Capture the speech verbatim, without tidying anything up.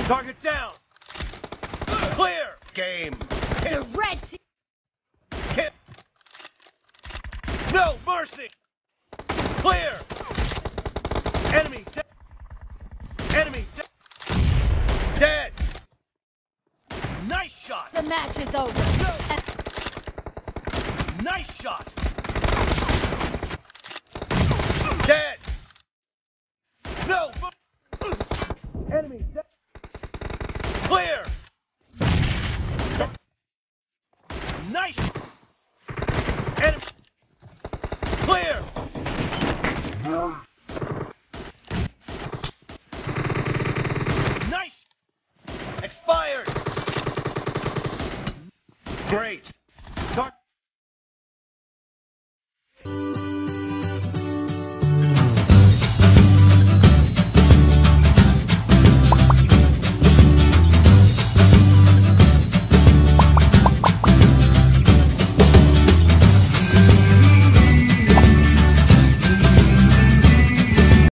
Target down. Clear. Game. The red team. Hit. No mercy. Clear. Enemy dead. Enemy dead. Dead. Nice shot. The match is over. No. Nice shot. Dead. No. Enemy dead. Clear. Nice. Enemy. Clear. Nice. Expired. Great.